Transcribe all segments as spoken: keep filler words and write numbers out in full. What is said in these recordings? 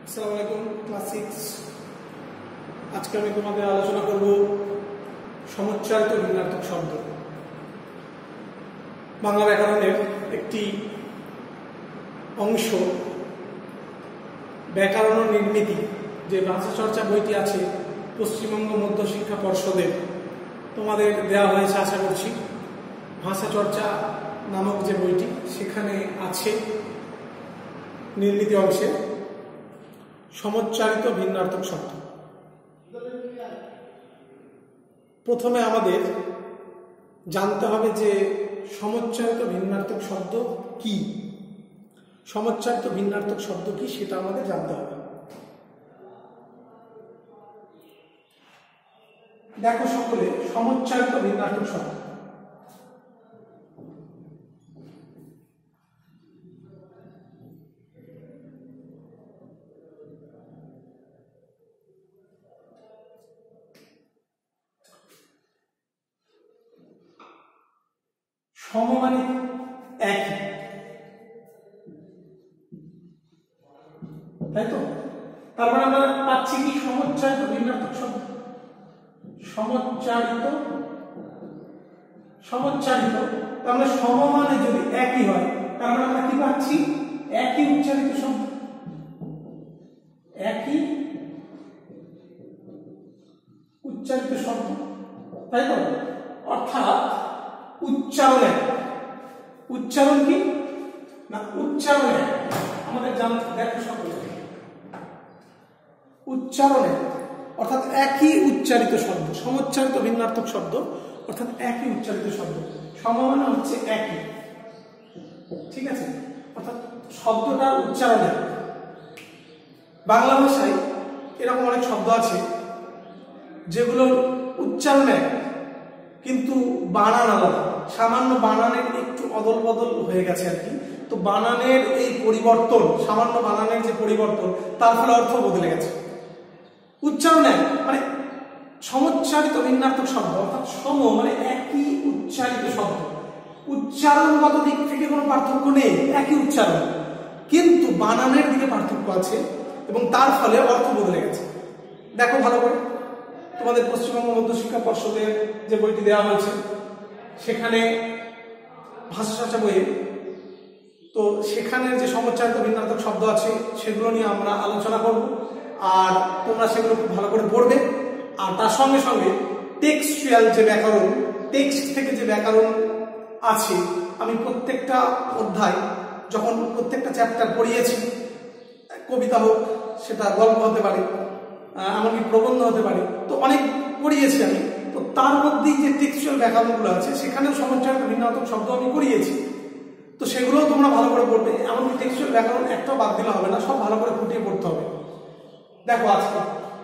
আসসালামু আলাইকুম class six. আজকে আমি তোমাদের আলোচনা করব সমুচ্চারিত ভিন্নার্থক শব্দ। বাংলা ব্যাকরণের একটি অংশ, ব্যাকরণ ও নির্মিতি, যে ভাষা চর্চা বইটি আছে পশ্চিমবঙ্গ মধ্য শিক্ষা পর্ষদের, তোমাদের দেওয়া হয়েছে আশা করছি। ভাষা চর্চা নামক যে বইটি, সেখানে আছে নির্মিতি অংশে সমুচ্চারিত ভিন্নার্থক শব্দ। প্রথমে আমাদের জানতে হবে যে সমুচ্চারিত ভিন্নার্থক শব্দ কি। সমুচ্চারিত ভিন্নার্থক শব্দ কি সেটা আমাদের জানতে হবে। দেখো সকলে, সমুচ্চারিত ভিন্নার্থক শব্দ সম মানে একই, তাই তো? তারপরে আমরা পাচ্ছি কি সমুচ্চারিত ভিন্নার্থক শব্দ। সমুচ্চারিত সমুচ্চারিত তার মানে সম মানে যদি একই হয়, তার মানে আমরা কি পাচ্ছি? একই উচ্চারিত শব্দ, একই উচ্চারিত শব্দ, তাই তো? অর্থাৎ উচ্চারণ এক। উচ্চারণ কি না, উচ্চারণ এক আমাদের জানতে। দেখো সকলে, উচ্চারণ এক অর্থাৎ একই উচ্চারিত শব্দ। সমুচ্চারিত ভিন্নার্থক শব্দ অর্থাৎ একই উচ্চারিত শব্দ। সম মানে হচ্ছে একই, ঠিক আছে? অর্থাৎ শব্দটার উচ্চারণ এক। বাংলা ভাষায় এরকম অনেক শব্দ আছে যেগুলোর উচ্চারণ এক কিন্তু বানান আলাদা। সামান্য বানানের একটু অদল বদল হয়ে গেছে আর কি। তো বানানের এই পরিবর্তন, সামান্য বানানের যে পরিবর্তন, তার ফলে অর্থ বদলে গেছে। উচ্চারণ এক মানে সমুচ্চারিত ভিন্নার্থক শব্দ অর্থাৎ সম মানে একই উচ্চারিত শব্দ। উচ্চারণগত দিক থেকে কোনো পার্থক্য নেই, একই উচ্চারণ, কিন্তু বানানের দিকে পার্থক্য আছে এবং তার ফলে অর্থ বদলে গেছে। দেখো ভালো করে, তোমাদের পশ্চিমবঙ্গ মধ্য শিক্ষা পর্ষদের যে বইটি দেওয়া হয়েছে, সেখানে ভাষা চর্চা বইয়ে, তো সেখানে যে সমুচ্চারিত ভিন্নার্থক শব্দ আছে সেগুলো নিয়ে আমরা আলোচনা করব। আর তোমরা সেগুলো খুব ভালো করে পড়বে। আর তার সঙ্গে সঙ্গে টেক্সচুয়াল যে ব্যাকরণ, টেক্সট থেকে যে ব্যাকরণ আছে, আমি প্রত্যেকটা অধ্যায় যখন প্রত্যেকটা চ্যাপ্টার পড়িয়েছি, কবিতা হোক, সেটা গল্প হতে পারে, এমনকি প্রবন্ধ হতে পারে, তো অনেক পড়িয়েছি আমি। তো তার মধ্যেই যে টেক্সচুয়াল ব্যাকরণগুলো আছে সেখানেও সমুচ্চারিত ভিন্নার্থক শব্দ আমি করিয়েছি। তো সেগুলোও তোমরা ভালো করে পড়বে। এমনকি টেক্সচুয়াল ব্যাকরণ একটাও বাদ দিলে হবে না, সব ভালো করে ফুটিয়ে পড়তে হবে। দেখো আজকে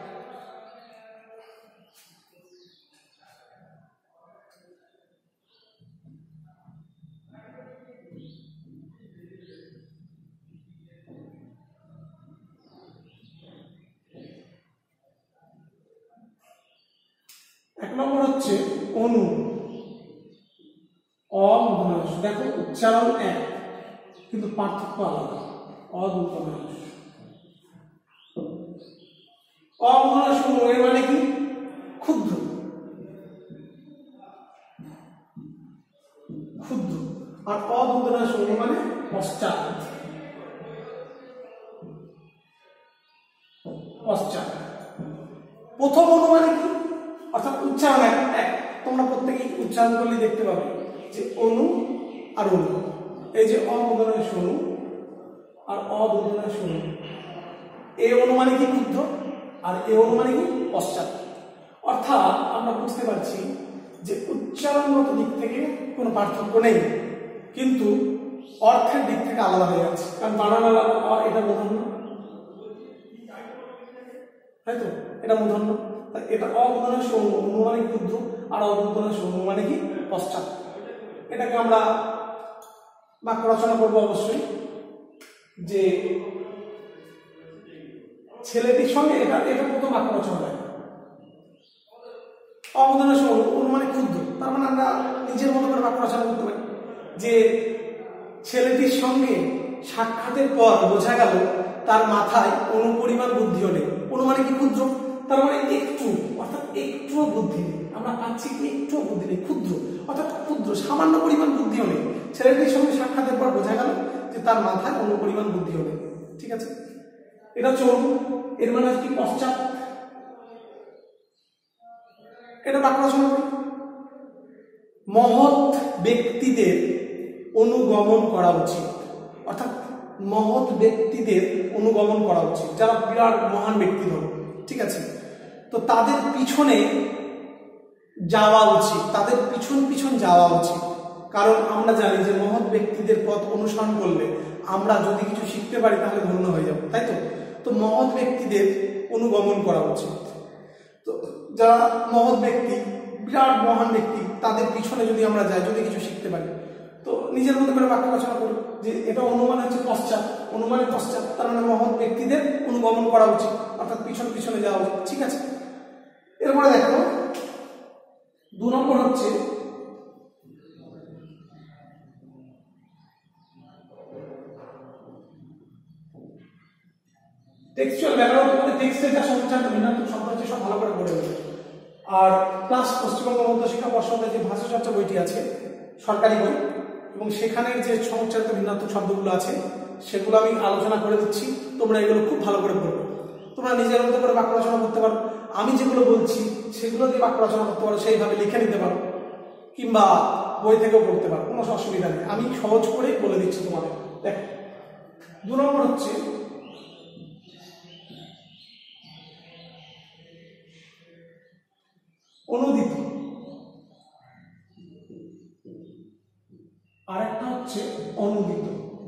এক নম্বর হচ্ছে অনু, অমূর্ধন্য। দেখো উচ্চারণ এক কিন্তু পার্থক্য আলাদা। অমূর্ধন্য অমূর্ধন্য এর মানে কি? ক্ষুদ্র, ক্ষুদ্র। আর অমূর্ধন্য মানে পশ্চাৎ, পশ্চাৎ। প্রথম অনু মানে কি? অর্থাৎ উচ্চারণ এক এক তোমরা প্রত্যেকেই উচ্চারণ করলে দেখতে পাবে যে অনু আর অনু। এই যে অমূর্ধন্য শোনো আর অমূর্ধন্য শোনো, এই অনু মানে কি? ক্ষুদ্র, আর এই অনু মানে কি? পশ্চাৎ। অর্থাৎ আমরা বুঝতে পারছি যে উচ্চারণগত দিক থেকে কোনো পার্থক্য নেই, কিন্তু অর্থের দিক থেকে আলাদা হয়ে যাচ্ছে। কারণ বানান আলাদা, এটা মূর্ধন্য, তাই তো? এটা মূর্ধন্য, এটা অমূর্ধন্য শোনো, অনু মানে ক্ষুদ্র, আর অমূর্ধন্য শোনো মানে কি? পশ্চাৎ। এটাকে আমরা বাক্য রচনা করবো অবশ্যই, যে ছেলেটির সঙ্গে, এটা এটা প্রথম বাক্য রচনা হয়। অমূর্ধন্য শোনো, অনু মানে ক্ষুদ্র, তার মানে আমরা নিজের মতো করে বাক্য রচনা করতে পারি যে ছেলেটির সঙ্গে সাক্ষাতের পর বোঝা গেল তার মাথায় অনুপরিমাণ বুদ্ধিও নেই। অনু মানে কি ক্ষুদ্র, তার মানে একটু, অর্থাৎ একটুও বুদ্ধি নেই। আমরা পাচ্ছি কি একটুও বুদ্ধি নেই, ক্ষুদ্র অর্থাৎ ক্ষুদ্র, সামান্য পরিমাণ বুদ্ধিও নেই। ছেলেটির সঙ্গে সাক্ষাতের পর বোঝা গেল যে তার মাথায় অনুপরিমাণ বুদ্ধিও নেই। ঠিক আছে, এটা চলুন। এর মানে কি পশ্চাৎ, এটা বাক্য রচনা করি। মহৎ ব্যক্তিদের অনুগমন করা উচিত, অর্থাৎ মহৎ ব্যক্তিদের অনুগমন করা উচিত, যারা বিরাট মহান ব্যক্তি হল। ঠিক আছে, তো তাদের পিছনে যাওয়া উচিত, তাদের পিছন পিছন যাওয়া উচিত। কারণ আমরা জানি যে মহৎ ব্যক্তিদের পথ অনুসরণ করলে আমরা যদি কিছু শিখতে পারি তাহলে ধন্য হয়ে যাব, তাই তো? তো মহৎ ব্যক্তিদের অনুগমন করা উচিত। তো যারা মহৎ ব্যক্তি, বিরাট মহান ব্যক্তি, তাদের পিছনে যদি আমরা যাই, যদি কিছু শিখতে পারি, তো নিজের মতো করে বাক্য রচনা করি যে এটা অনুমান হচ্ছে পশ্চাৎ, অনুমানের পশ্চাৎ, তার মানে মহৎ ব্যক্তিদের অনুগমন করা উচিত, অর্থাৎ পিছন পিছনে যাওয়া উচিত। ঠিক আছে, এরপরে দেখো দু নম্বর হচ্ছে টেক্সচুয়াল ব্যাকরণ। তোমাদের টেক্সটের যা সমস্যা ভিন্নাত্মক শব্দ আছে সব ভালো করে পড়ে নেবে। আর প্লাস পশ্চিমবঙ্গ মধ্য শিক্ষা পর্ষদের যে ভাষা চর্চা বইটি আছে সরকারি বই, এবং সেখানের যে সমচ্চারিত ভিন্নাত্মক শব্দগুলো আছে সেগুলো আমি আলোচনা করে দিচ্ছি, তোমরা এগুলো খুব ভালো করে পড়বে। তোমরা নিজের মতো করে বাক্য রচনা করতে পারো, আমি যেগুলো বলছি সেগুলো দিয়ে বাক্য রচনা করতে পারো, সেইভাবে লিখে নিতে পারো, কিংবা বই থেকেও পড়তে পারো, কোনো অসুবিধা নেই। আমি সহজ করে বলে দিচ্ছি তোমাদের। দেখো দু নম্বর হচ্ছে অনুদিত, আর একটা হচ্ছে অনুদিত।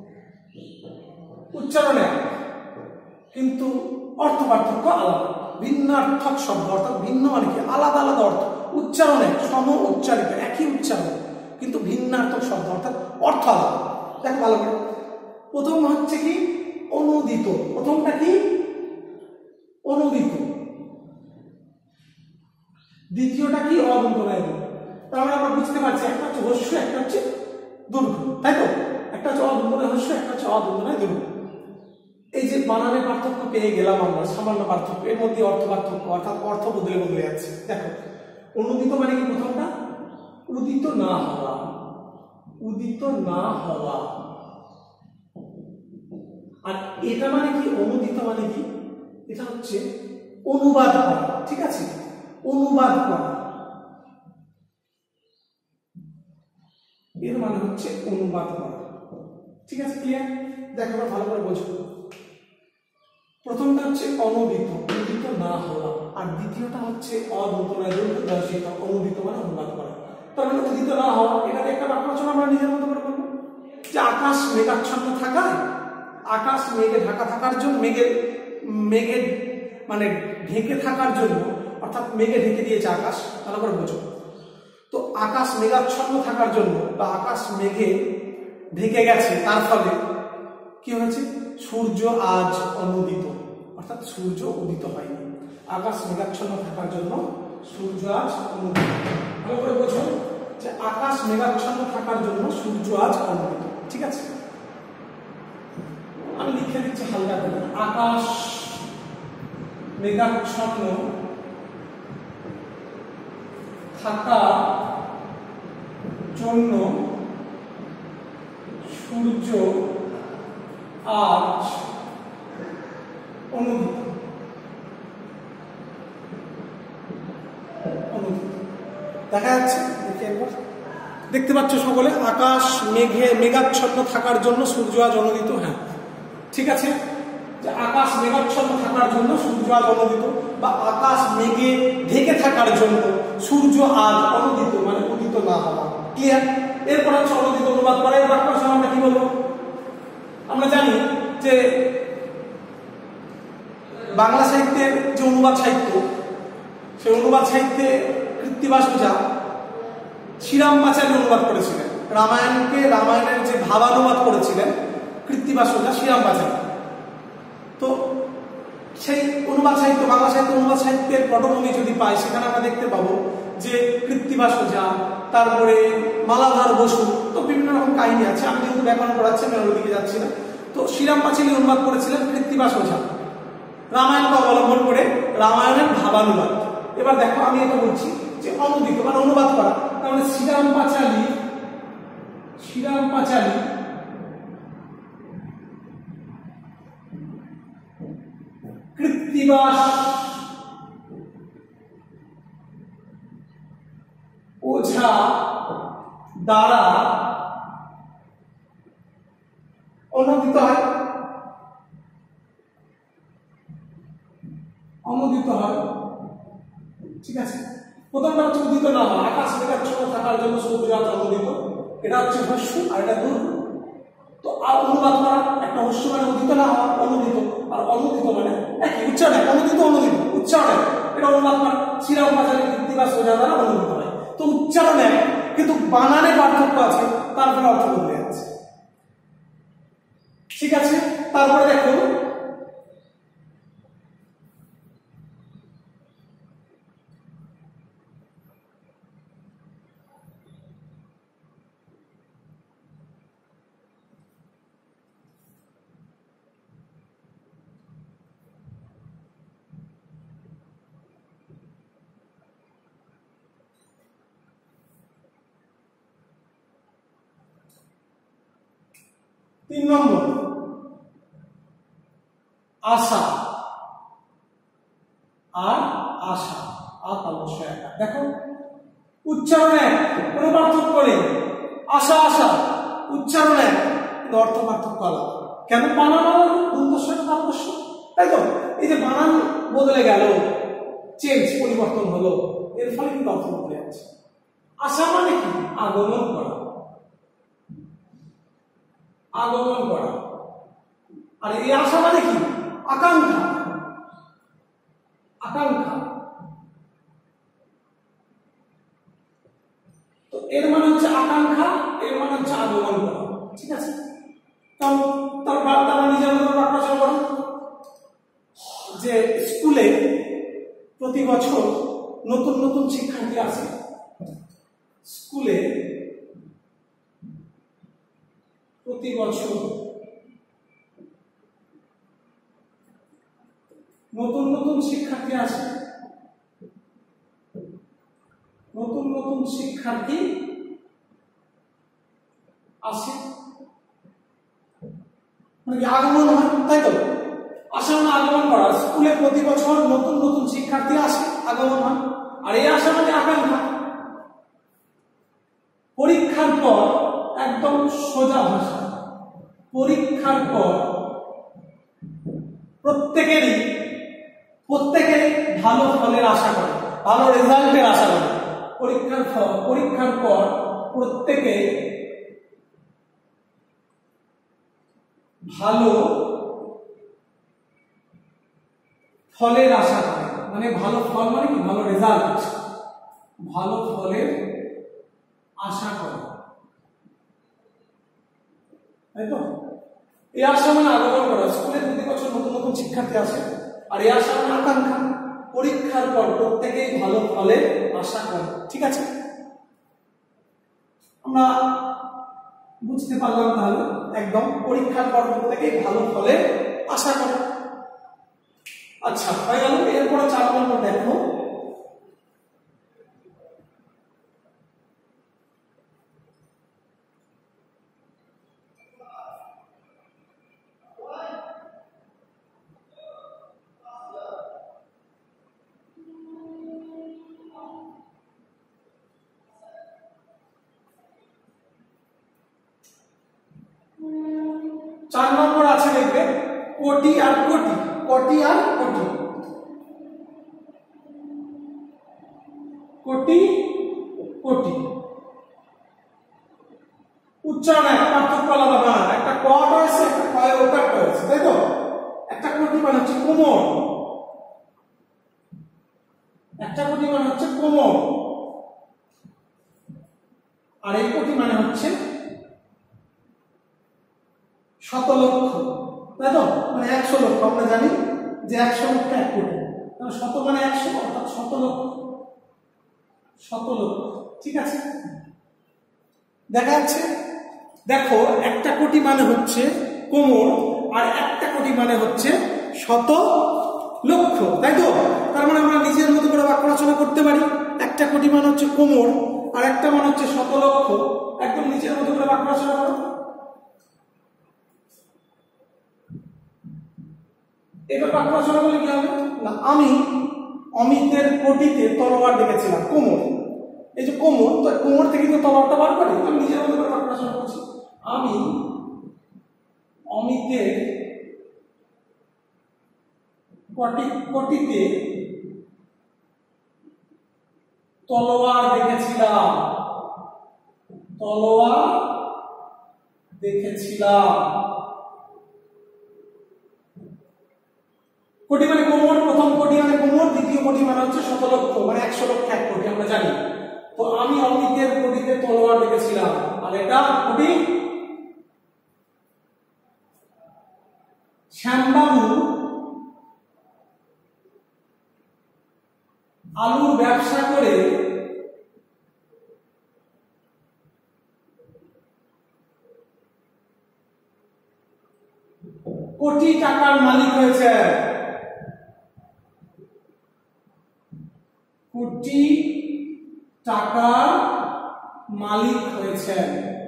উচ্চারণ এক, কিন্তু অর্থ পার্থক্য আলাদা। ভিন্নার্থক শব্দ অর্থাৎ ভিন্ন মানে কি আলাদা আলাদা অর্থ। উচ্চারণ এক, সম উচ্চারিত, একই উচ্চারণ কিন্তু ভিন্নার্থক শব্দ অর্থাৎ অর্থ আলাদা। দেখ ভালো করে, প্রথম হচ্ছে কি অনুদিত, প্রথমটা কি অনুদিত, দ্বিতীয়টা কি অদন্তনায় দীর্ঘ। তাহলে আমরা বুঝতে পারছি একটা হচ্ছে হস্য, একটা হচ্ছে দীর্ঘ, তাই তো? একটা হচ্ছে অদন্তনায় হস্য, একটা হচ্ছে অদন্তনায় দীর্ঘ। এই যে বানানের পার্থক্য পেয়ে গেলাম আমরা, সামান্য পার্থক্য, এর মধ্যে অর্থ পার্থক্য, অর্থাৎ অর্থ বদলে বদলে যাচ্ছে। দেখো অনুদিত মানে কি প্রথমটা উদিত না হওয়া, উদিত না হওয়া। আর এটা মানে কি অনুদিত মানে কি, এটা হচ্ছে অনুবাদ করা। ঠিক আছে, অনুবাদ করা, এর মানে হচ্ছে অনুবাদ করা। ঠিক আছে, ক্লিয়ার? দেখো ভালো করে বোঝো। প্রথমটা হচ্ছে অনুদিত, উদিত না হওয়া, আর দ্বিতীয়টা হচ্ছে অদন্তনায় দীর্ঘ, অনুদিত মানে অনুবাদ করা। তার মানে উদিত না হওয়া, এটাকে একটা বাক্য রচনা আমরা নিজের মতো করে বলবো যে আকাশ মেঘাচ্ছন্ন থাকায়, আকাশ মেঘে ঢাকা থাকার জন্য, মেঘের মেঘে মানে ঢেকে থাকার জন্য, অর্থাৎ মেঘে ঢেকে দিয়েছে আকাশ, ভালো করে বোঝো। তো আকাশ মেঘাচ্ছন্ন থাকার জন্য বা আকাশ মেঘে ঢেকে গেছে, তার ফলে কি হয়েছে সূর্য আজ অনুদিত, অর্থাৎ সূর্য উদিত হয়নি। আকাশ মেঘাচ্ছন্ন থাকার জন্য সূর্য আজ অনুদিত। ভালো করে বোঝো যে আকাশ মেঘাচ্ছন্ন থাকার জন্য সূর্য আজ অনুদিত। ঠিক আছে, আমি লিখে দিচ্ছি হালকা করে, আকাশ মেঘাচ্ছন্ন থাকার জন্য সূর্য আজ অনুদিত। অনুদিত দেখা যাচ্ছে, দেখি একবার, দেখতে পাচ্ছ সকলে, আকাশ মেঘে মেঘাচ্ছন্ন থাকার জন্য সূর্য আজ অনুদিত। হ্যাঁ ঠিক আছে, যে আকাশ মেঘাচ্ছন্ন থাকার জন্য সূর্য আজ অনুদিত, বা আকাশ মেঘে ঢেকে থাকার জন্য সূর্য আজ অনুদিত মানে উদিত না হওয়া। ক্লিয়ার? এরপর হচ্ছে অনুদিত অনুবাদ করা। এর বাক্য আমরা কি বলবো? আমরা জানি যে বাংলা সাহিত্যের যে অনুবাদ সাহিত্য, সেই অনুবাদ সাহিত্যে কৃত্তিবাস ওঝা শ্রীরাম পাঁচালী অনুবাদ করেছিলেন। রামায়ণকে, রামায়ণের যে ভাবানুবাদ করেছিলেন কৃত্তিবাস ওঝা, শ্রীরাম পাঁচালী। তো সেই অনুবাদ সাহিত্য, বাংলা সাহিত্য অনুবাদ সাহিত্যের পটভূমি যদি পাই, সেখানে আমরা দেখতে পাবো যে কৃত্তিবাস ওঝা, তারপরে মালাধর বসু, তো বিভিন্ন রকম কাহিনী আছে। আমি যেহেতু ব্যাকরণ পড়াচ্ছি আমি ওর দিকে যাচ্ছি না। তো তো শ্রীরাম পাঁচালী অনুবাদ করেছিলেন কৃত্তিবাস ওঝা রামায়ণকে অবলম্বন করে, রামায়ণের ভাবানুবাদ। এবার দেখো আমি এটা বলছি যে অনুদিত মানে অনুবাদ করা, তার মানে শ্রীরাম পাঁচালী শ্রীরাম পাঁচালী কৃত্তিবাস ওঝা দ্বারা অনুদিত হয় অনুদিত হয় ঠিক আছে। প্রথমটা হচ্ছে উদিত না হয়, আকাশ মেঘাচ্ছন্ন থাকার জন্য সূর্য আজ অনুদিত, এটা হচ্ছে হস্য আর এটা দূর। তো আর অনুবাদ করা, একটা হস্য মানে উদিত না হওয়া, অনুদিত, আর অনুদিত মানে একই উচ্চারণ, অনুদিত অনুদিত উচ্চারণ, এটা অনুবাদ করা। শ্রীরাম পাঁচালী কৃত্তিবাস ওঝা দ্বারা অনুদিত হয়। তো উচ্চারণ এক, কিন্তু বানানে পার্থক্য আছে, তারপরে অর্থ বদলে যাচ্ছে। ঠিক আছে, তারপরে দেখো তিন নম্বর আশা আর আশা আর অবশ্যই একটা। দেখো উচ্চারণ এক, কোনো পার্থক্য নেই। আশা আশা উচ্চারণ এক, কিন্তু অর্থ পার্থক্য আলাদা। কেন? বানান আলাদা, উদ্দেশ্যটা তাৎপর্য, তাই তো? এই যে বানান বদলে গেল, চেঞ্জ পরিবর্তন হলো, এর ফলে কিন্তু অর্থ বদলে যাচ্ছে। আশা মানে কি? আগমন করা, আগমন করা। আর এই আশা মানে কি? আকাঙ্ক্ষা, আকাঙ্ক্ষা। তো এর মানে হচ্ছে আকাঙ্ক্ষা, এর মানে হচ্ছে আগমন করা। ঠিক আছে, তার বার্তা নিজের মতো প্রকাশ করো যে স্কুলে প্রতি বছর নতুন নতুন শিক্ষার্থী আসে, স্কুলে প্রতি বছর নতুন নতুন শিক্ষার্থী আসে, নতুন নতুন শিক্ষার্থী আসে মানে আগমন হয়, তাই তো? আশা মানে আগমন করা, স্কুলে প্রতি বছর নতুন নতুন শিক্ষার্থী আসে, আগমন হয়। আর এই আশা মানে আকাঙ্ক্ষা। পরীক্ষার পর একদম সোজা ভাষা, পরীক্ষার পর প্রত্যেকেরই প্রত্যেকেরই ভালো ফলের আশা করে, ভালো রেজাল্টের আশা করে। পরীক্ষার পর পরীক্ষার পর প্রত্যেকে ভালো ফলের আশা করে, মানে ভালো ফল মানে কি? ভালো রেজাল্ট, ভালো ফলের আশা করে, তাই তো? এই আশা মানে আগমন করা, স্কুলে প্রতি বছর নতুন নতুন শিক্ষার্থী আসে। আর এই আশা মানে আকাঙ্ক্ষা, পরীক্ষার পর প্রত্যেকেই ভালো ফলের আশা করে। ঠিক আছে, আমরা বুঝতে পারলাম তাহলে একদম পরীক্ষার পর প্রত্যেকেই ভালো ফলের আশা করে। আচ্ছা, হয়ে গেল। এরপরে চার নম্বর দেখো, চার নম্বর আছে দেখবে কোটি আর কোটি, কোটি আর কোটি, কোটি কোটি উচ্চারণ এক, পার্থক্য আলাদা বানান। একটা ক রয়েছে, একটা কয় ওকার রয়েছে, তাই তো? একটা কোটি মানে হচ্ছে কোমর, একটা কোটি মানে হচ্ছে কোমর, আর এই কোটি মানে হচ্ছে শত লক্ষ, তাই তো? মানে একশো লক্ষ। আমরা জানি যে একশো লক্ষ এক কোটি, তাহলে শত মানে একশো, অর্থাৎ শত লক্ষ, শত লক্ষ। ঠিক আছে, দেখা যাচ্ছে। দেখো একটা কোটি মানে হচ্ছে কোমর, আর একটা কোটি মানে হচ্ছে শত লক্ষ, তাই তো? তার মানে আমরা নিজের মতো করে বাক্য রচনা করতে পারি। একটা কোটি মানে হচ্ছে কোমর, আর একটা মানে হচ্ছে শত লক্ষ। একদম নিজের মতো করে বাক্য রচনা করো। এবার বাক্য রচনা করলে কি হবে না, আমি অমিতের কোটিতে তলোয়ার দেখেছিলাম। কোমর, এই যে কোমর, তো কোমর থেকে তো তলোয়ারটা বার করে, আমি নিজের মতো করে বাক্য রচনা করছি। আমি অমিতের কোটি কোটিতে তলোয়ার দেখেছিলাম, তলোয়ার দেখেছিলাম। কোটি মানে কোমর, প্রথম কোটি মানে কোমর, দ্বিতীয় কোটি মানে হচ্ছে শত লক্ষ, মানে একশো লক্ষ এক কোটি আমরা জানি। তো আমি অমিতের কোটিতে তলোয়ার দেখেছিলাম, আর এটা কোটি। শ্যামবাবু আলুর ব্যবসা করে কোটি টাকার মালিক হয়েছে, কোটি টাকার মালিক হয়েছেন।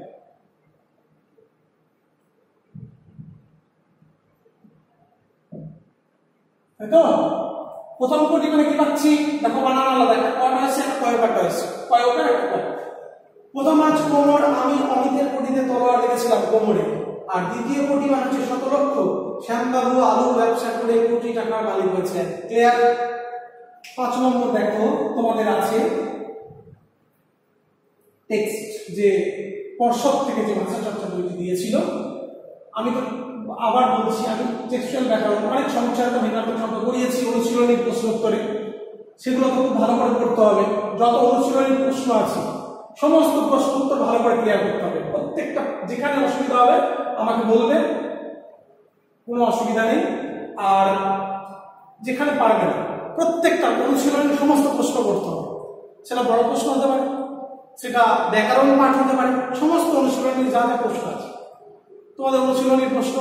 তাই তো? প্রথম কোটি মানে কি পাচ্ছি, দেখো বানান আলাদা, একটা কয় হয়েছে একটা কয় কাটা হয়েছে, কয় ওটা একটা কয়। প্রথম আছে কোমর, আমি অমিতের কোটিতে তলোয়ার দেখেছিলাম কোমরে। আর দ্বিতীয় কোটি মানে হচ্ছে শত লক্ষ, শ্যামবাবু আলুর ব্যবসা করে কোটি টাকার মালিক হয়েছেন। ক্লিয়ার? পাঁচ নম্বর দেখো তোমাদের আছে টেক্সট, যে পর্ষদ থেকে যে ভাষা চর্চা বইটি দিয়েছিল। আমি তো আবার বলছি, আমি টেক্সচুয়াল ব্যাকরণ অনেক সমস্যার ভিন্নাত্মক শব্দ করিয়েছি অনুশীলনী প্রশ্নোত্তরে, সেগুলো তো খুব ভালো করে করতে হবে। যত অনুশীলনী প্রশ্ন আছে সমস্ত প্রশ্ন উত্তর ভালো করে ক্লিয়ার করতে হবে। প্রত্যেকটা যেখানে অসুবিধা হবে আমাকে বলবে, কোনো অসুবিধা নেই। আর যেখানে পারবে না প্রত্যেকটা অনুশীলনের সমস্ত প্রশ্ন করতে হবে। সেটা বড় প্রশ্ন হতে পারে, সেটা ব্যাকরণ পাঠ হতে পারে, সমস্ত অনুশীলনের যা যা প্রশ্ন আছে তোমাদের অনুশীলনের প্রশ্ন।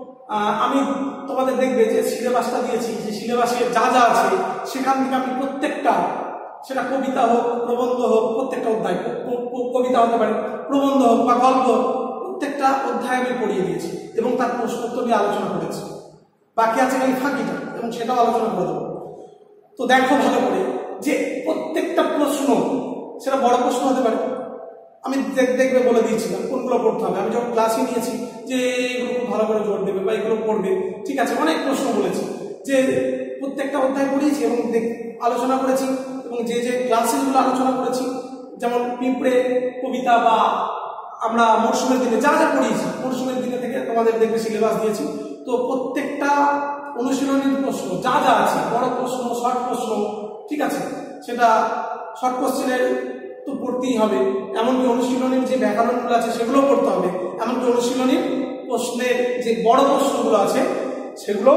আমি তোমাদের দেখবে যে সিলেবাসটা দিয়েছি, যে সিলেবাসে যা যা আছে সেখান থেকে আমি প্রত্যেকটা, সেটা কবিতা হোক প্রবন্ধ হোক, প্রত্যেকটা অধ্যায়, কবিতা হতে পারে, প্রবন্ধ হোক বা গল্প, প্রত্যেকটা অধ্যায় আমি পড়িয়ে দিয়েছি এবং তার প্রশ্ন উত্তর নিয়ে আলোচনা করেছি। বাকি আছে খালি ফাঁকিটা, এবং সেটাও আলোচনা করে দেবো। তো দেখো ভালো করে যে প্রত্যেকটা প্রশ্ন, সেটা বড় প্রশ্ন হতে পারে, আমি দেখবে বলে দিয়েছিলাম কোনগুলো পড়তে হবে। আমি যখন ক্লাসে নিয়েছি যে এগুলো খুব ভালো করে জোর দেবে বা এগুলো পড়বে, ঠিক আছে, অনেক প্রশ্ন বলেছি, যে প্রত্যেকটা অধ্যায় পড়িয়েছি এবং আলোচনা করেছি, এবং যে যে ক্লাসেসগুলো আলোচনা করেছি, যেমন পিঁপড়ে কবিতা বা আমরা মরশুমের দিনে যা যা পড়িয়েছি, মরশুমের দিনে থেকে তোমাদের দেখবে সিলেবাস দিয়েছি। তো প্রত্যেকটা অনুশীলনীর প্রশ্ন যা যা আছে, বড় প্রশ্ন, শর্ট প্রশ্ন, ঠিক আছে, সেটা শর্ট কোশ্চেনের তো পড়তেই হবে, এমনকি অনুশীলনীর যে ব্যাকরণগুলো আছে সেগুলো পড়তে হবে, এমনকি অনুশীলনীর প্রশ্নের যে বড় প্রশ্নগুলো আছে সেগুলো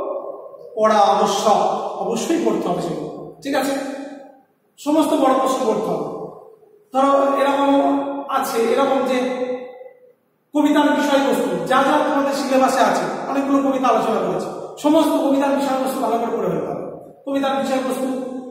পড়া আবশ্যক, অবশ্যই পড়তে হবে সেগুলো, ঠিক আছে। সমস্ত বড় প্রশ্ন পড়তে হবে। ধরো এরকম আছে, এরকম যে কবিতার বিষয়বস্তু যা যা তোমাদের সিলেবাসে আছে, অনেকগুলো কবিতা আলোচনা করেছে, সমস্ত কবিতার বিষয়বস্তু ভালো করে পড়ে ফেলতে হবে। কবিতার বিষয়বস্তু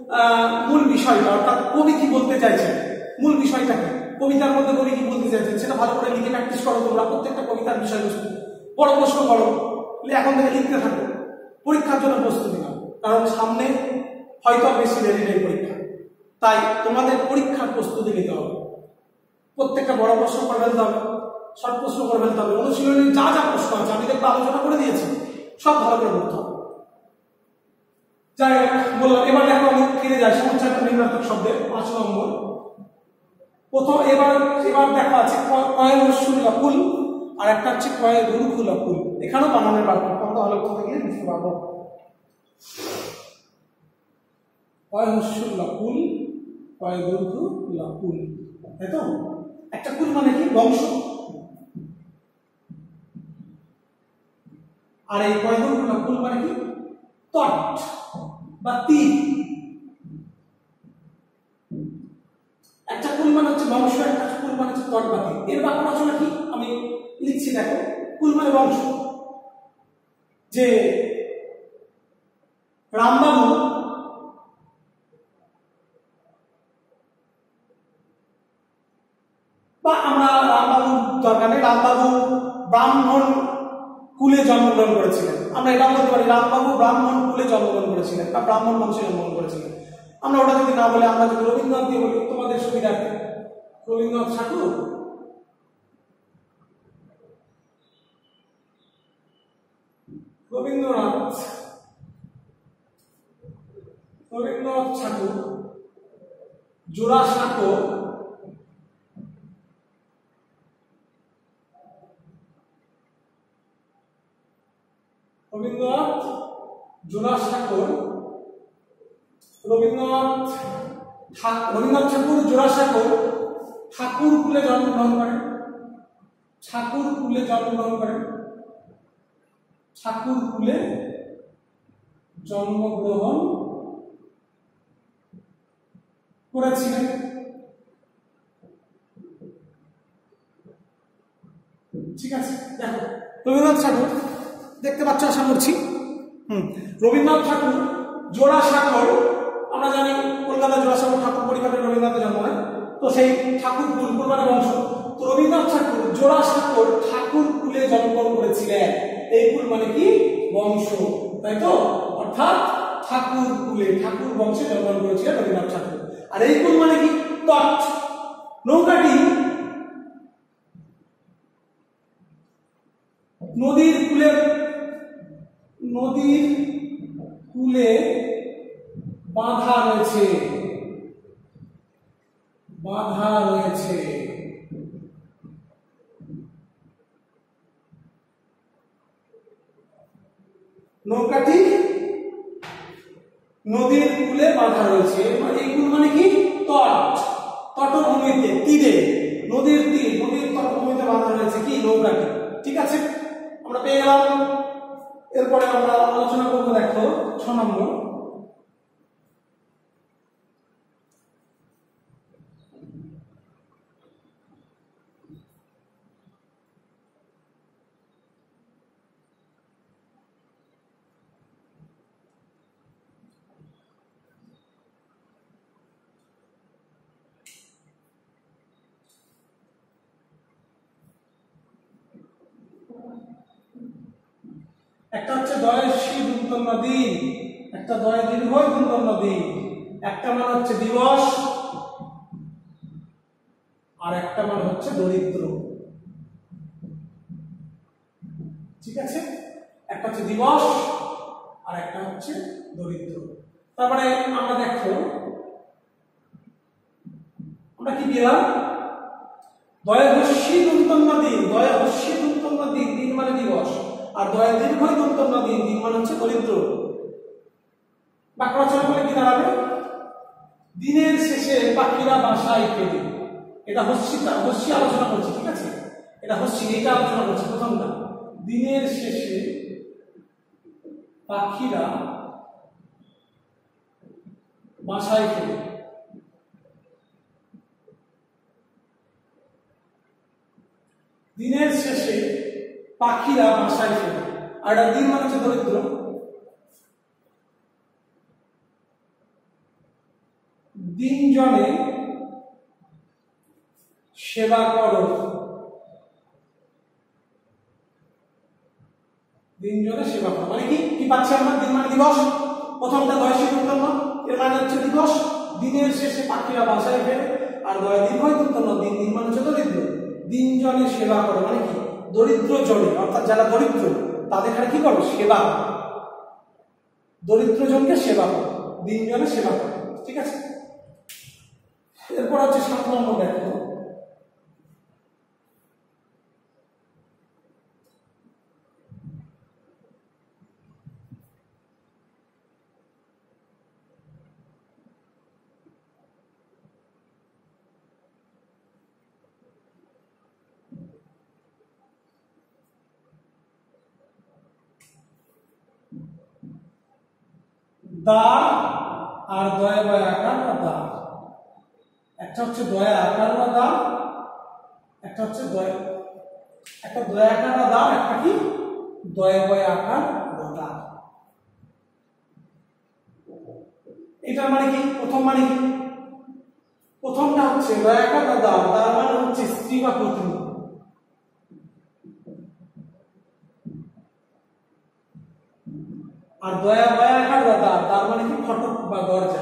মূল বিষয়টা, অর্থাৎ কবি কি বলতে চাইছেন, মূল বিষয়টা কি, কবিতার মধ্যে কবি কি বলতে চাইছেন, সেটা ভালো করে লিখে প্র্যাকটিস করো তোমরা। প্রত্যেকটা কবিতার বিষয়বস্তু বড় প্রশ্ন করো, এখন থেকে লিখতে থাকো, পরীক্ষার জন্য প্রস্তুতি নাও, কারণ সামনে হয়তো বেশি দেরি নেই পরীক্ষা, তাই তোমাদের পরীক্ষার প্রস্তুতি নিতে হবে। প্রত্যেকটা বড় প্রশ্ন করে ফেলতে হবে, শর্ট প্রশ্ন করে ফেলতে হবে, অনুশীলনের যা যা প্রশ্ন আছে আমি দেখতে আলোচনা করে দিয়েছি, সব ভালো করে করতে হবে। যাই হোক বললাম, এবার দেখো আমি ফিরে যাই সমস্যাটা নির্ণাত্মক শব্দের পাঁচ নম্বর। প্রথম এবার এবার দেখা আছে কয় হস্যুল্লা ফুল, আর একটা হচ্ছে কয় রুরুখুলা ফুল। এখানেও বানানের পার্থক্য আমরা ভালো করতে গেলে বুঝতে পারবো। কয় হস্যুল্লা ফুল, কয় রুরুখুলা ফুল, তাই তো? একটা কুল মানে কি বংশ, আর এই কয় রুরুখুলা ফুল মানে কি তট বা তীর। একটা কুল মানে হচ্ছে বংশ, একটা কুল মানে হচ্ছে তট বা তীর। এর বাক্য রচনা কি আমি লিখছি, দেখো কুল মানে বংশ, যে রামবাবু বা আমরা রামবাবু দরকার নেই, রামবাবু ব্রাহ্মণ কুলে জন্মগ্রহণ করেছিলেন, আমরা এটা বলতে পারি রামবাবু ব্রাহ্মণ কুলে জন্মগ্রহণ করেছিলেন বা ব্রাহ্মণ বংশে জন্মগ্রহণ করেছিলেন। আমরা ওটা যদি না বলে আমরা যদি রবীন্দ্রনাথ দিয়ে বলি তোমাদের সুবিধার্থে, রবীন্দ্রনাথ ঠাকুর রবীন্দ্রনাথ রবীন্দ্রনাথ ঠাকুর জোড়াসাঁকো রবীন্দ্রনাথ জোড়াসাঁকো রবীন্দ্রনাথ রবীন্দ্রনাথ ঠাকুর জোড়াসাঁকো ঠাকুর কুলে জন্মগ্রহণ করেন, ঠাকুর কুলে জন্মগ্রহণ করেন ঠাকুর কুলে জন্মগ্রহণ করেছিলেন। ঠিক আছে, দেখো রবীন্দ্রনাথ ঠাকুর দেখতে পাচ্ছ আশা করছি। হুম রবীন্দ্রনাথ ঠাকুর জোড়াসাঁকোর, আমরা জানি কলকাতা জোড়াসাঁকো ঠাকুর পরিবারের রবীন্দ্রনাথের জন্ম হয়, তো সেই ঠাকুর কুল পরিবারের বংশ। তো রবীন্দ্রনাথ ঠাকুর জোড়াসাঁকোর ঠাকুর কুলে জন্মগ্রহণ করেছিলেন। এই কুল মানে কি বংশ, তাই তো, অর্থাৎ ঠাকুর কুলে ঠাকুর বংশে জন্মগ্রহণ করেছিলেন রবীন্দ্রনাথ ঠাকুর। আর এই কুল মানে কি তট। নৌকাটি নদীর কূলে নদীর কূলে বাঁধা রয়েছে বাঁধা রয়েছে নৌকাটি নদীর কূলে বাঁধা রয়েছে। এই কূল মানে কি তট, তটভূমিতে তীরে, নদীর তীর নদীর তটভূমিতে বাঁধা রয়েছে কি নৌকাটি। ঠিক আছে, আমরা পেয়ে গেলাম। এরপরে আমরা আলোচনা করবো, দেখো ছ নম্বর, একটা হচ্ছে দয়সী দুন্তন নদী, একটা দয় দীর্ঘ দুন্তন নদী, একটা মানে হচ্ছে দিবস আর একটা মানে হচ্ছে দরিদ্র। ঠিক আছে, একটা হচ্ছে দিবস আর একটা হচ্ছে দরিদ্র। তারপরে আমরা দেখো আমরা কি পেলাম, দয়হস্যী দুন্তন নদী, দয়হস্যী দুন্তন নদী দিন মানে দিবস, আর দয়া দীর্ঘ দুন্তন নদী দিন মানে হচ্ছে দরিদ্র। বাক্য রচনা করে কি দাঁড়াবে, দিনের শেষে পাখিরা বাসায় ফেরে। এটা হস্যিটা হস্যি আলোচনা করছি, ঠিক আছে, এটা হস্যি, এটা আলোচনা করছি প্রথমটা। দিনের শেষে পাখিরা বাসায় ফেরে। দিনের শেষে পাখিরা বাসায় ফেরে, আর দিন মানে হচ্ছে দরিদ্র। দিন জনে সেবা করো, দিন জনে সেবা করো মানে কি কি পাচ্ছি আমরা, দিন মানে দিবস, প্রথমটা দয়সী দুন্তন, এর মানে হচ্ছে দিবস। দিনের শেষে পাখিরা বাসায় ফেরে, আর দয় দীর্ঘ দুন্তন, দিন দিন মানে হচ্ছে দরিদ্র। দিন জনে সেবা করো মানে কি দরিদ্র জনে, অর্থাৎ যারা দরিদ্র তাদের এখানে কি করো সেবা, দরিদ্র জনকে সেবা করো, দিন জনে সেবা করো। ঠিক আছে, এরপর হচ্ছে সাত নম্বর, দেখো দা আর দয়া বয় আকার বা দা, একটা হচ্ছে দয়া আকার বা দা, একটা হচ্ছে দয়া একটা দয়া আকার বা দা, একটা কি দয়া বয় আকার দ। এটার মানে কি? প্রথম মানে কি? প্রথমটা হচ্ছে দয়াকার বা দার, তার মানে হচ্ছে স্ত্রী বা পত্নী। আর দয়া বয়াকার বা দার, তার মানে কি? ফটক বা দরজা,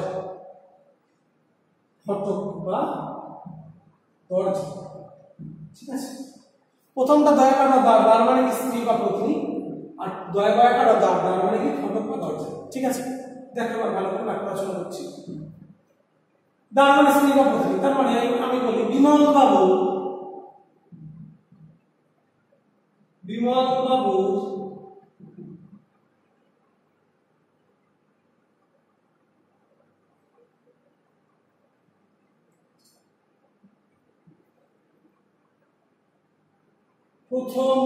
ফটক বা দরজা। ঠিক আছে, প্রথমটা দয়াকার বা দার, তার মানে স্ত্রী বা পত্নী, আর দয়া বয়াকার বা দার, তার মানে কি? ফটক বা দরজা। ঠিক আছে, দেখো এবার ভালো করে ব্যাখ্যা রচনা করছি। দার মানে স্ত্রী বা পত্নী, তার মানে আমি বলি বিমল বাবু, বিমল বাবু প্রথম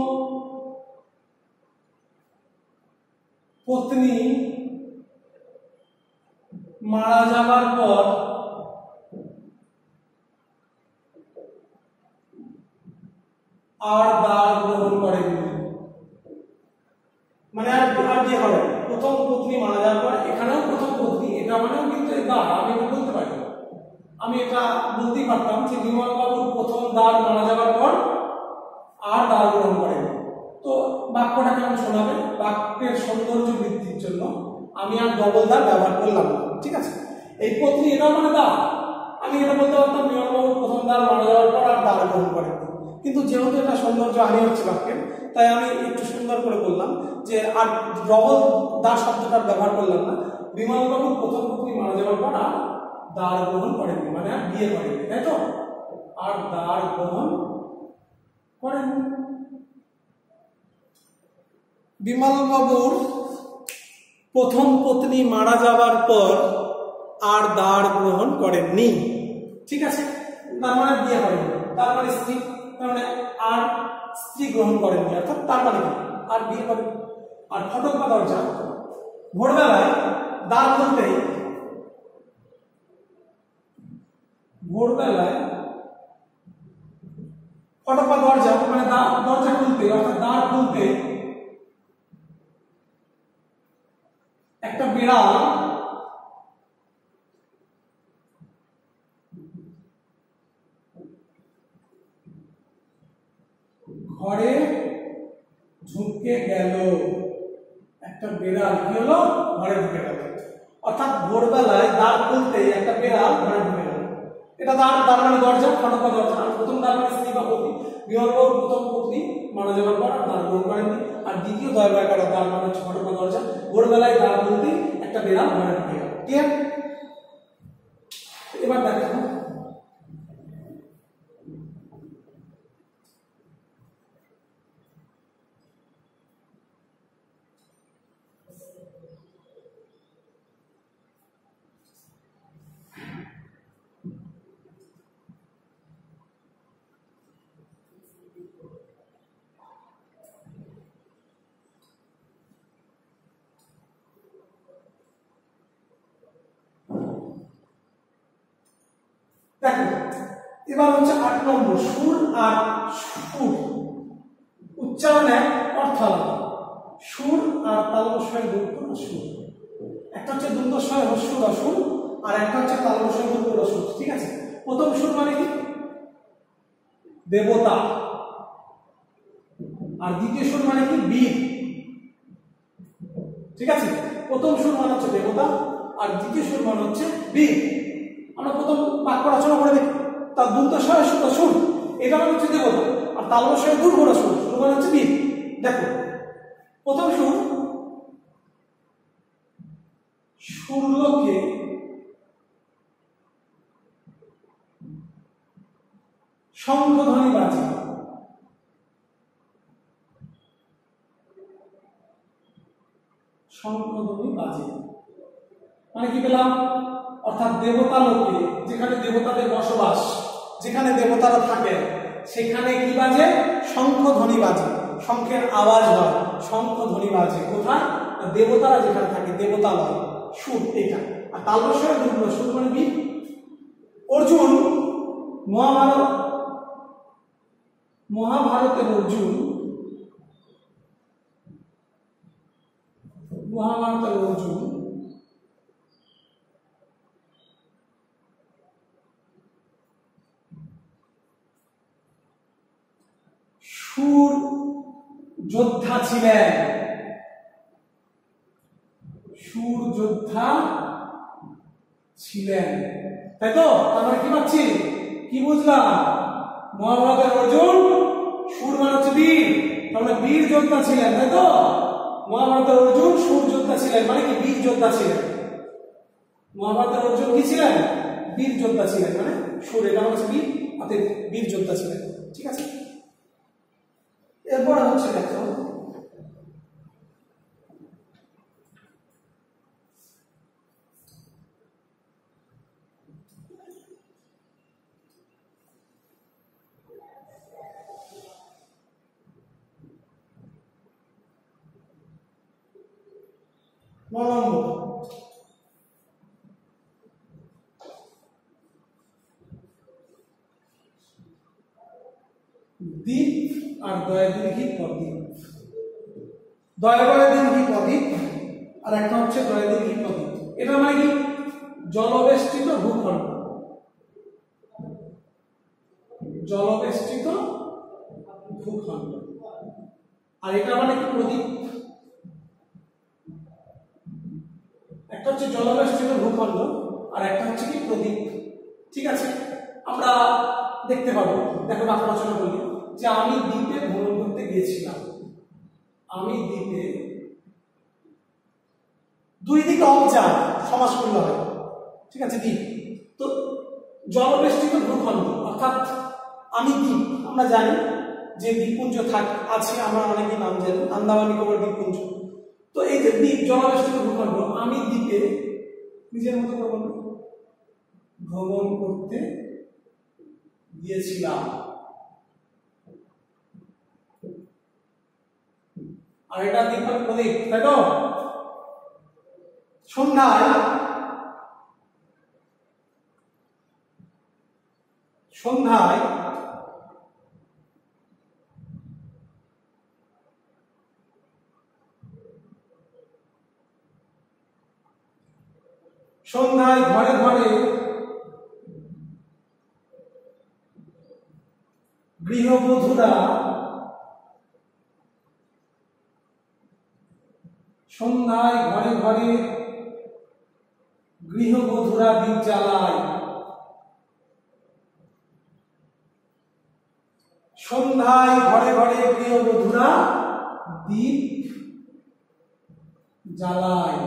পত্নী মারা যাবার পর আর দার গ্রহণ করেননি, মানে আর আর বিয়ে হবে। প্রথম পত্নী মারা যাওয়ার পর, এখানেও প্রথম পত্নী, এটা মানেও কিন্তু দার, আমি এটা বলতে পারি, আমি এটা বলতেই পারতাম যে বিমল বাবুর প্রথম দার মারা যাওয়ার পর আর দার গ্রহণ করেন। তো বাক্যটা কেমন শোনাবে? বাক্যের সৌন্দর্য বৃদ্ধির জন্য আমি আর ডবল দার ব্যবহার করলাম না। ঠিক আছে, এই পত্নী এটা মানে দার, আমি এটা বলতে পারতাম বিমল বাবুর প্রথম দার মারা যাওয়ার পর আর দার গ্রহণ করেন। কিন্তু যেহেতু এটা সৌন্দর্য হানি হচ্ছে বাক্যের, তাই আমি একটু সুন্দর করে বললাম যে আর ডবল দার শব্দটার ব্যবহার করলাম না। বিমল বাবুর প্রথম পত্নী মারা যাওয়ার পর আর দার গ্রহণ করেননি, মানে আর বিয়ে করেননি, তাই তো? আর দার গ্রহণ করেন। বিমল বাবুর প্রথম পত্নী মারা যাবার পর আর দার গ্রহণ করেননি। ঠিক আছে, তার মানে বিয়ে করেননি, তার মানে স্ত্রী, তার মানে আর স্ত্রী গ্রহণ করেননি, অর্থাৎ তার মানে আর বিয়ে করেন। আর ফটক বা দরজা, ভোরবেলায় দ্বার খুলতেই, ভোরবেলায় ফটক বা দরজা মানে দরজা খুলতে, অর্থাৎ দ্বার খুলতে একটা বিড়াল ঘরে ঢুকে গেল, একটা বিড়াল কি হলো? ঘরে ঢুকে গেল। অর্থাৎ ভোরবেলায় দ্বার খুলতে একটা বিড়াল ঘরে ঢুকে গেল। এটা দ্বার, দ্বার মানে দরজা, ফটক বা দরজা। আর প্রথম দ্বার মানে স্ত্রী বা পত্নী, বিমল বাবুর প্রথম পত্নী মারা যাওয়ার পর দ্বার গ্রহণ করেননি। আর দ্বিতীয় দয়া বয়াকার দ্বার মানে হচ্ছে ফটক বা দরজা। ভোরবেলায় দ্বার খুলতে একটা বিড়াল ঘরে ঢুকে গেল। ক্লিয়ার? এবার দেখো দেখো এবার হচ্ছে আট নম্বর, সুর আর সুর উচ্চারণে অর্থ আলাদা। সুর আর তালবস্বরের গুরুত্ব সুর, একটা হচ্ছে দ্বন্দ্বস্বয় হস্য রসুর, আর একটা হচ্ছে তালবস্বরের গুরুত্ব রসুর। ঠিক আছে, প্রথম সুর মানে কি? দেবতা, আর দ্বিতীয় সুর মানে কি? বীর। ঠিক আছে, প্রথম সুর মানে হচ্ছে দেবতা, আর দ্বিতীয় সুর মানে হচ্ছে বীর। আমরা প্রথম বাক্য রচনা করে দেখি, তার দ্বন্দ্বস্বয় সুর, এটা মানে হচ্ছে দেবতা, আর তালবস্বরের গুরুত্ব রসুর, সুর মানে হচ্ছে বীর। দেখো প্রথম সুর, সুরলোকে শঙ্খধ্বনি বাজে, শঙ্খধ্বনি বাজে মানে কি পেলাম? অর্থাৎ দেবতা লোকে, যেখানে দেবতাদের বসবাস, যেখানে দেবতারা থাকে, সেখানে কি বাজে? শঙ্খধ্বনি বাজে, শঙ্খের আওয়াজ হয়, শঙ্খধ্বনি বাজে। কোথায়? দেবতারা যেখানে থাকে, দেবতালয়। সুর এটা। আর তালবস্বরের গুরুত্ব সুর মানে কি? অর্জুন মহাভারত, মহাভারতের অর্জুন, মহাভারতের অর্জুন সুর যোদ্ধা ছিলেন, সুর যোদ্ধা ছিলেন, তাই তো? আমরা কি পাচ্ছি, কি বুঝলাম? মহাভারতের অর্জুন সুর মানে হচ্ছে বীর, তাহলে বীর যোদ্ধা ছিলেন, তাই তো? মহাভারতের অর্জুন সুর যোদ্ধা ছিলেন মানে কি বীর যোদ্ধা ছিলেন। মহাভারতের অর্জুন কি ছিলেন? বীর যোদ্ধা ছিলেন, মানে সুর এটা হচ্ছে বীর, অতএব বীর যোদ্ধা ছিলেন। ঠিক আছে, এরপর হচ্ছে দেখো নম্বর দ্বীপ আর দয়াদীর্ঘী প্রদীপ। দয়াদীর্ঘী প্রদীপ আর একটা হচ্ছে দয়াদীর্ঘী প্রদীপ। এটা মানে কি জলবেষ্টিত ভূখণ্ড, জলবেষ্টিত ভূখণ্ড। আর এটা মানে কি প্রদীপ, একটা হচ্ছে জলবেষ্টিত ভূখণ্ড আর একটা হচ্ছে কি প্রদীপ। ঠিক আছে, আমরা দেখতে পাবো, দেখো বাক্য রচনা বলি যে আমি দ্বীপে ভ্রমণ করতে গিয়েছিলাম। আমি দ্বীপে, দুই দিকে অবজার সমাস করলে হয়। ঠিক আছে, দ্বীপ তো জলবেষ্টিত ভূখণ্ড, অর্থাৎ আমি দ্বীপ, আমরা জানি যে দ্বীপপুঞ্জ থাক আছে, আমরা অনেকে নাম জানি আন্দামান নিকোবর দ্বীপপুঞ্জ। তো এই যে দ্বীপ জলবেষ্টিত ভূখণ্ড, আমি দ্বীপে নিজের মতো করে ভ্রমণ করতে গিয়েছিলাম। আর এটা দ্বীপের প্রদীপ, তাই তো? সন্ধ্যায়, সন্ধ্যায় সন্ধ্যায় ঘরে ঘরে গৃহবধূরা, সন্ধ্যায় ঘরে ঘরে গৃহবধূরা দীপ জ্বালায়। সন্ধ্যায় ঘরে ঘরে গৃহবধূরা দীপ জ্বালায়।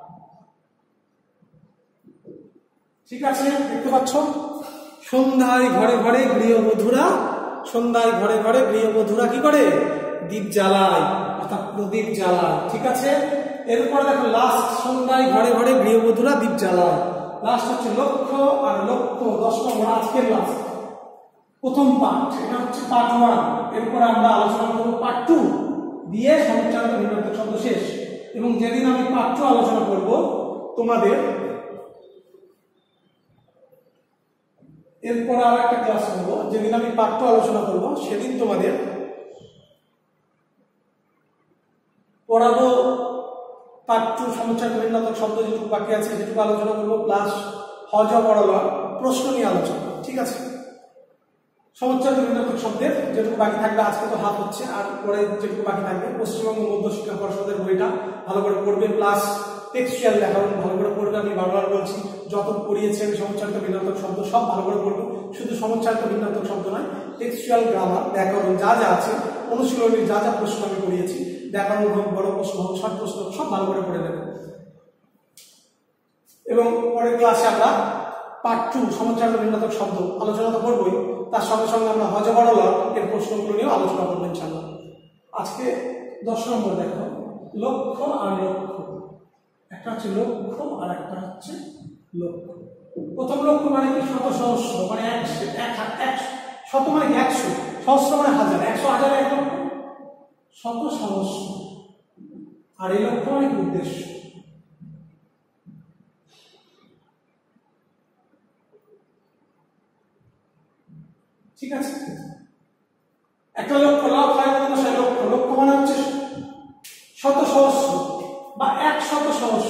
ঠিক আছে, দেখতে পাচ্ছ? সন্ধ্যায় ঘরে ঘরে গৃহবধূরা, সন্ধ্যায় ঘরে ঘরে গৃহবধূরা কি করে? দীপ জ্বালায়, অর্থাৎ প্রদীপ জ্বালায়। ঠিক আছে, এরপর দেখো লাস্ট, সন্ধ্যায় ঘরে ঘরে গৃহবধূরা দীপ জ্বালায়। লাস্ট হচ্ছে লক্ষ্য আর লক্ষ্য, দশ নম্বর আজকের লাস্ট প্রথম পার্ট, এটা হচ্ছে পার্ট ওয়ান। এরপর আমরা আলোচনা করবো পার্ট টু দিয়ে সমুচ্চারিত ভিন্নার্থক শব্দ শেষ। এবং যেদিন আমি পার্ট টু আলোচনা করব তোমাদের, এরপর আর একটা ক্লাস করবো, যেদিন আমি পার্ট টু আলোচনা করব সেদিন তোমাদের পড়াবো পার্ট টু সমুচ্চারিত ভিন্নার্থক শব্দ যেটুকু বাকি আছে সেটুকু আলোচনা করবো, প্লাস হজ পড়ালো প্রশ্ন নিয়ে আলোচনা। ঠিক আছে, সমুচ্চারিত ভিন্নার্থক শব্দের যেটুকু বাকি থাকবে, আজকে তো হাফ হচ্ছে, আর পরে যেটুকু বাকি থাকবে পশ্চিমবঙ্গ মধ্য শিক্ষা পর্ষদের বইটা ভালো করে পড়বে, প্লাস টেক্সচুয়াল ব্যাকরণ ভালো করে পড়বে। আমি বারবার বলছি, যত পড়িয়েছি আমি সমুচ্চারিত ভিন্নার্থক শব্দ সব ভালো করে পড়বো। শুধু সমুচ্চারিত ভিন্নার্থক শব্দ নয়, টেক্সচুয়াল গ্রামার ব্যাকরণ যা যা আছে, অনুশীলনীর যা যা প্রশ্ন আমি পড়িয়েছি, ব্যাকরণ হোক, বড় প্রশ্ন হোক, শর্ট প্রশ্ন হোক, সব ভালো করে পড়ে নেবে। এবং পরের ক্লাসে আমরা পার্ট টু সমুচ্চারিত ভিন্নার্থক শব্দ আলোচনা তো করবোই, তার সঙ্গে সঙ্গে আমরা হজ বড়ল এর প্রশ্নগুলো নিয়েও আলোচনা করবো ইনশাআল্লাহ। আজকে দশ নম্বর দেখো, লক্ষ্য আর লক্ষ্য। একটা হচ্ছে লক্ষ্য আর একটা হচ্ছে লক্ষ্য। প্রথম লক্ষ্য মানে কি? শত সহস্র মানে একশো, এক শত মানে একশো, সহস্র মানে হাজার, একশো হাজার এক লক্ষ, শত সহস্র। আর এই লক্ষ্য মানে উদ্দেশ্য। ঠিক আছে, একটা লক্ষ্য, লাভ হয় মানে সেই লক্ষ্য, লক্ষ্য মানে হচ্ছে শত সহস্র বা এক শত সহস্র,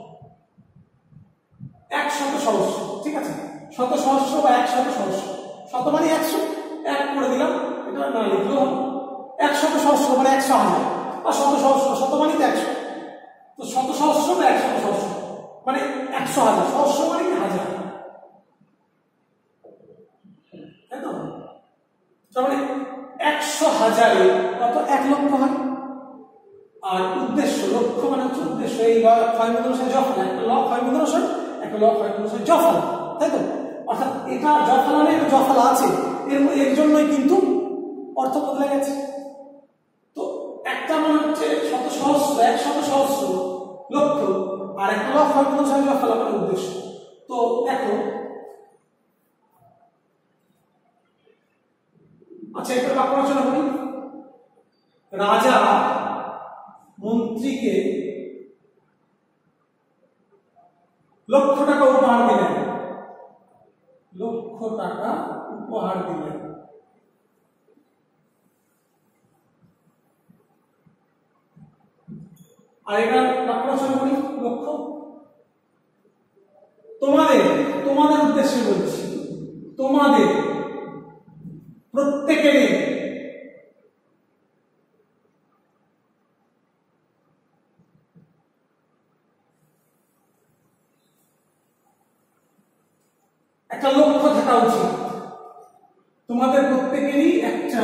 এক শত সহস্র। ঠিক আছে, শত সহস্র বা এক শত সহস্র, শত মানে একশো, এক করে দিলাম, এটা না লিখলেও হবে। একশত সহস্র মানে একশো হাজার, বা শত সহস্র, শত মানে তো একশো, তো শত সহস্র বা একশত সহস্র মানে একশো হাজার, সহস্র মানে কি হাজার, তাই তো? তার মানে একশো হাজারে কত? এক লক্ষ হয়। আর উদ্দেশ্য, লক্ষ্য মানে হচ্ছে উদ্দেশ্য, এই ক্ষয় মূল্যানুসারে জফলা, একটা ল ক্ষয় মূল্যানুসারে, একটা ল ক্ষয় মূল্যানুসারে জফলা, তাই তো? অর্থাৎ এটা জফলা নেই, জফলা আছে, এর এর জন্যই কিন্তু অর্থ বদলে গেছে। তো একটা মানে হচ্ছে শত সহস্র, এক শত সহস্র, লক্ষ, আর একটা ল ক্ষয় মূল্যানুসারে জফলা মানে উদ্দেশ্য। তো দেখো, আচ্ছা একটা বাক্য রচনা করি। রাজা মন্ত্রীকে লক্ষ টাকা উপহার দিলেন, লক্ষ টাকা উপহার দিলেন। আর এটা বাক্য রচনা করি। লক্ষ, তোমাদের, তোমাদের উদ্দেশ্যে বলছি, তোমাদের প্রত্যেকেরই একটা লক্ষ্য থাকা উচিত, তোমাদের প্রত্যেকেরই একটা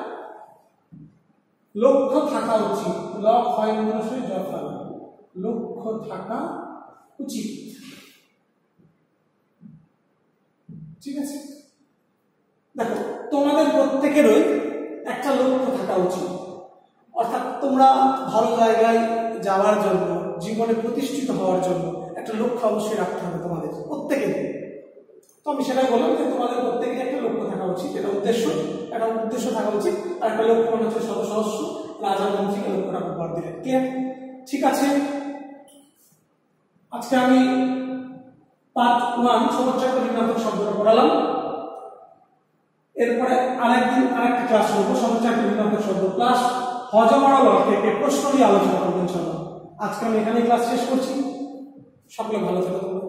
লক্ষ্য থাকা উচিত, লক্ষ্য হয় মনুষ্যের যথা, লক্ষ্য থাকা উচিত, ঠিক আছে? দেখো, তোমাদের প্রত্যেকেরই একটা লক্ষ্য থাকা উচিত, অর্থাৎ তোমরা ভালো জায়গায় যাওয়ার জন্য, জীবনে প্রতিষ্ঠিত হওয়ার জন্য একটা লক্ষ্য অবশ্যই রাখতে হবে তোমাদের প্রত্যেকেরই। তো আমি সেটাই বললাম যে তোমাদের প্রত্যেকেরই একটা লক্ষ্য থাকা উচিত, এটা উদ্দেশ্য, একটা উদ্দেশ্য থাকা উচিত, আর একটা লক্ষ্য মানে হচ্ছে শত সহস্র রাজা মন্ত্রীকে লক্ষ টাকা উপহার দিলেন। ক্লিয়ার? ঠিক আছে, আজকে আমি পার্ট ওয়ান সমচ্চারিত ভিন্নাত্মক শব্দটা পড়ালাম। এরপরে আরেকদিন আরেকটা ক্লাস করবো সমচ্চারিত ভিন্নাত্মক শব্দ প্লাস হজমাড়া থেকে প্রশ্ন নিয়ে আলোচনা করবো ইনশাআল্লাহ। আজকে আমি এখানে ক্লাস শেষ করছি। সকলে ভালো থাকো।